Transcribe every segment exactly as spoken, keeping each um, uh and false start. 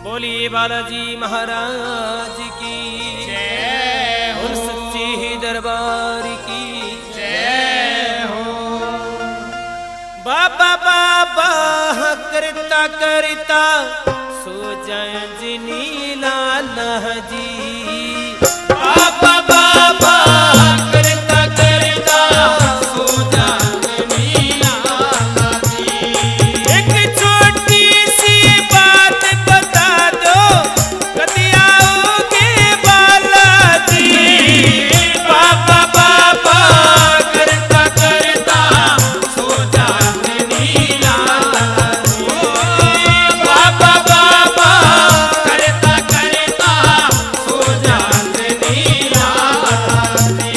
बोली बालाजी महाराज की जय हो, सच्ची ही दरबार की जय हो। बाबा बाबा करता करता सो जाए जिनी लाला जी। बाबा बाबा करता करता सो जाए जिनी लाला जी। एक छोटी सी बात बता दो कभी आओगे बालाजी। बाबा बाबा करता करता सो जाए जिनी लाला जी। बाबा बाबा करता करता सो जाए जिनी लाला जी।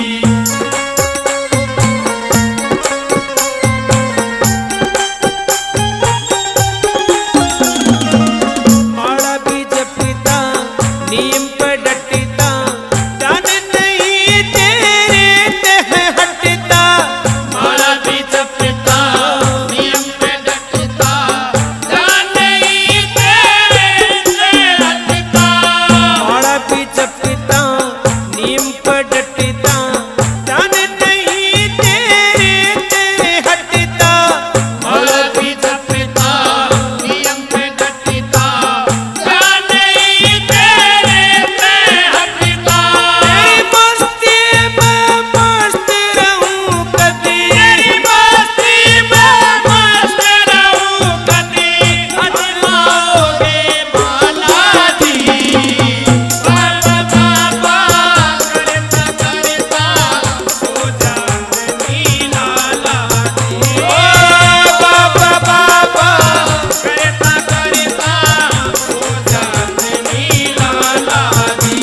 माड़ा भी जपता नियम पर डटता जान नहीं तेरे तह हटता। माड़ा भी जपता नियम पे डटता जान नहीं तेरे तह हटता। माड़ा भी जपता नियम पर डटता जान नहीं तेरे तह हटता। माड़ा भी जपता नियम पे डटता जान नहीं तेरे तह हटता। तेरी मस्ती में मस्त रहूं कदी, तेरी मस्ती में मस्त रहूं कदी अजमाओगे बालाजी। बाबा बाबा करता करता सो जाए जिनी लाला जी। ओ बाबा बाबा करता करता सो जाए जिनी लाला जी।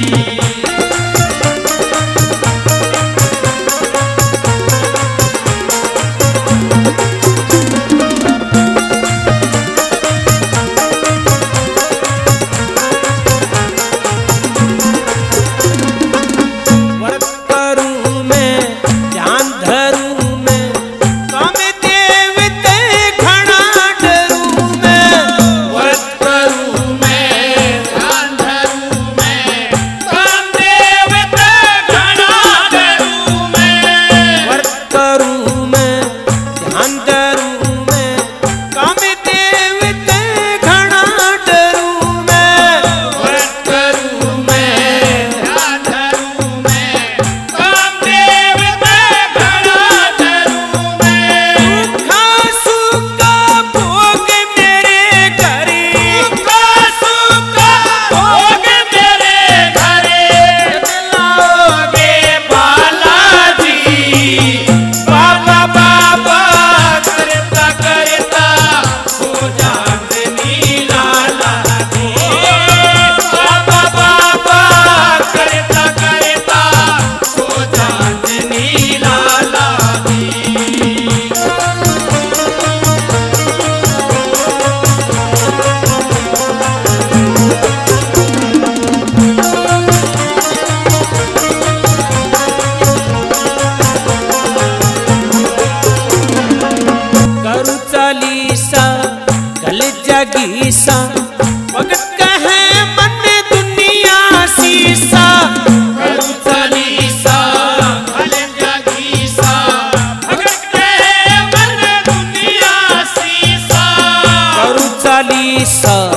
व्रत करूं मैं ध्यान धरूं मैं काम देवते घना डरूं मैं। व्रत करूं मैं ध्यान धरूं मैं काम देवते घना डरूं मैं। व्रत करूं मैं ध्यान धरूं मैं काम देवते घना डरूं मैं। व्रत करूं मैं ध्यान धरूं मैं काम देवते घना डरूं मैं। भूखा सूखा भोग मेरे घर, भूखा सूखा भोग मेरे घर लाओगे बालाजी। बाबा बाबा करता करता सो जाए जिनी लाला जी। बाबा बाबा करता करता सो जाए जिनी लाला जी। करू चालीसा कल जगीसा भगत कहे मन दुनिया सीसा। करू चालीसा कल जगीसा भगत कहे मन दुनिया सीसा। करू चालीसा